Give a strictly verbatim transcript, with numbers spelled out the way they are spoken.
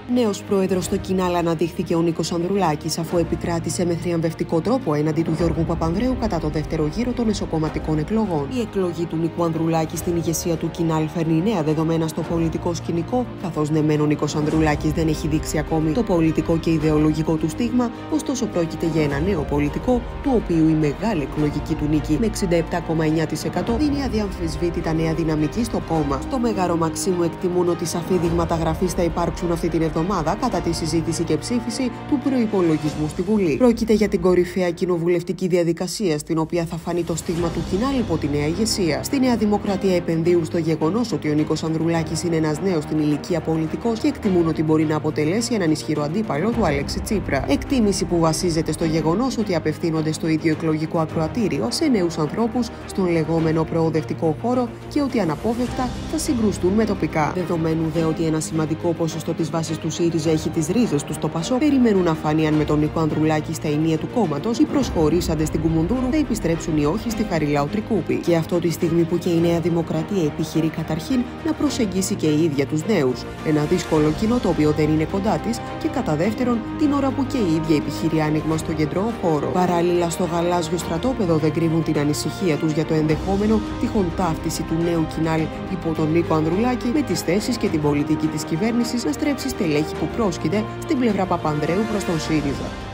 Νέος πρόεδρος στο Κινάλ αναδείχθηκε ο Νίκος Ανδρουλάκης, αφού επικράτησε με θριαμβευτικό τρόπο έναντι του Γιώργου Παπανδρέου κατά το δεύτερο γύρο των εσωκομματικών εκλογών. Η εκλογή του Νίκου Ανδρουλάκη στην ηγεσία του Κινάλ φέρνει νέα δεδομένα στο πολιτικό σκηνικό, καθώς ναι μεν ο Νίκος Ανδρουλάκης δεν έχει δείξει ακόμη το πολιτικό και ιδεολογικό του στίγμα, ωστόσο πρόκειται για ένα νέο πολιτικό, του οποίου η μεγάλη εκλογική του νίκη με εξήντα επτά κόμμα εννιά τοις εκατό δίνει αδιαμφισβήτητα νέα δυναμική στο κόμμα. Στο Μέγαρο Μαξίμου εκτιμούν ότι σαφή δείγματα γραφής θα υπάρξουν αυτή την εβδομάδα κατά τη συζήτηση και ψήφιση του προϋπολογισμού στη Βουλή. Πρόκειται για την κορυφαία κοινοβουλευτική διαδικασία, στην οποία θα φανεί το στίγμα του Κινάλ υπό τη νέα ηγεσία. Στη Νέα Δημοκρατία επενδύουν στο γεγονός ότι ο Νίκος Ανδρουλάκης είναι ένας νέος στην ηλικία πολιτικός και εκτιμούν ότι μπορεί να αποτελέσει έναν ισχυρό αντίπαλο του Αλέξη Τσίπρα. Εκτίμηση που βασίζεται στο γεγονός ότι απευθύνονται στο ίδιο εκλογικό ακροατήριο σε νέους ανθρώπους στον λεγόμενο προοδευτικό χώρο και ότι αναπόφευκτα θα συγκρουστούν με τοπικά. Δεδομένου δε ότι ένα σημαντικό ποσοστό της βάσης του ΣΥΡΙΖΑ έχει τις ρίζες του στο Πασό, περιμένουν να φανεί αν με τον Νίκο Ανδρουλάκη στα ενία του κόμματος οι προσχωρήσαντες στην Κουμουνδούρου θα επιστρέψουν ή όχι στη Χαριλάου Τρικούπη. Και αυτό τη στιγμή που και η Νέα Δημοκρατία επιχειρεί καταρχήν να προσεγγίσει και η ίδια τους νέους. Ένα δύσκολο κοινό το οποίο δεν είναι κοντά της, και κατά δεύτερον την ώρα που και η ίδια επιχειρεί άνοιγμα στο κεντρό χώρο. Παράλληλα, στο γαλάζιο στρατόπεδο δεν κρύβουν την ανησυχία τους για το ενδεχόμενο τυχόν ταύτιση του νέου Κινάλ υπό τον Νίκο Ανδρουλάκη με τις θέσεις και την πολιτική της κυβέρνησης να στρέψει στελέχη που πρόσκειται στην πλευρά Παπανδρέου προς τον ΣΥΡΙΖΑ.